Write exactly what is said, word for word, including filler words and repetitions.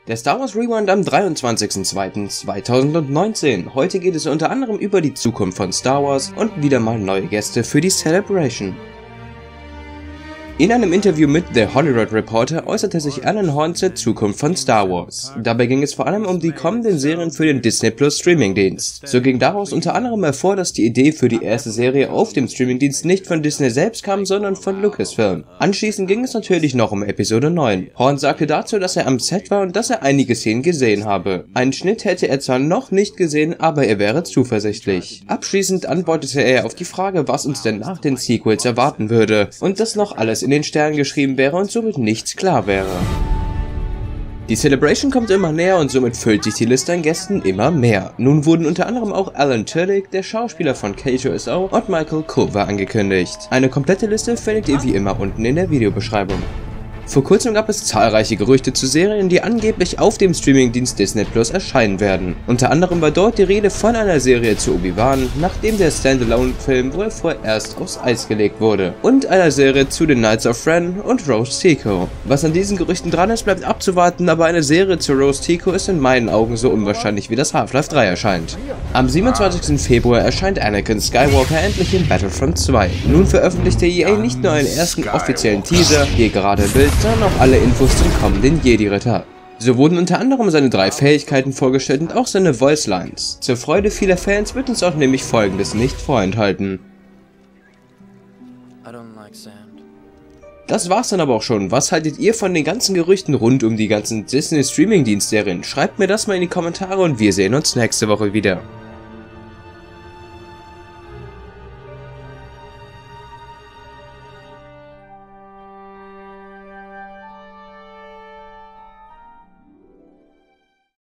Der Star Wars Rewind am dreiundzwanzigsten zweiten zweitausendneunzehn. Heute geht es unter anderem über die Zukunft von Star Wars und wieder mal neue Gäste für die Celebration. In einem Interview mit The Hollywood Reporter äußerte sich Alan Horn zur Zukunft von Star Wars. Dabei ging es vor allem um die kommenden Serien für den Disney Plus Streamingdienst. So ging daraus unter anderem hervor, dass die Idee für die erste Serie auf dem Streamingdienst nicht von Disney selbst kam, sondern von Lucasfilm. Anschließend ging es natürlich noch um Episode neun. Horn sagte dazu, dass er am Set war und dass er einige Szenen gesehen habe. Einen Schnitt hätte er zwar noch nicht gesehen, aber er wäre zuversichtlich. Abschließend antwortete er auf die Frage, was uns denn nach den Sequels erwarten würde und dass noch alles in den Sternen geschrieben wäre und somit nichts klar wäre. Die Celebration kommt immer näher und somit füllt sich die Liste an Gästen immer mehr. Nun wurden unter anderem auch Alan Tudyk, der Schauspieler von K zwei S O, und Michael Culver angekündigt. Eine komplette Liste findet ihr wie immer unten in der Videobeschreibung. Vor kurzem gab es zahlreiche Gerüchte zu Serien, die angeblich auf dem Streamingdienst Disney Plus erscheinen werden. Unter anderem war dort die Rede von einer Serie zu Obi-Wan, nachdem der Standalone-Film wohl vorerst aufs Eis gelegt wurde, und einer Serie zu den Knights of Ren und Rose Tico. Was an diesen Gerüchten dran ist, bleibt abzuwarten, aber eine Serie zu Rose Tico ist in meinen Augen so unwahrscheinlich, wie das Half-Life drei erscheint. Am siebenundzwanzigsten Februar erscheint Anakin Skywalker endlich in Battlefront zwei. Nun veröffentlichte E A nicht nur einen ersten offiziellen Teaser, hier gerade im Bild, sondern auch alle Infos zum kommenden Jedi-Ritter. So wurden unter anderem seine drei Fähigkeiten vorgestellt und auch seine Voice Lines. Zur Freude vieler Fans wird uns auch nämlich Folgendes nicht vorenthalten. Das war's dann aber auch schon. Was haltet ihr von den ganzen Gerüchten rund um die ganzen Disney Streaming-Dienstserien? Schreibt mir das mal in die Kommentare und wir sehen uns nächste Woche wieder.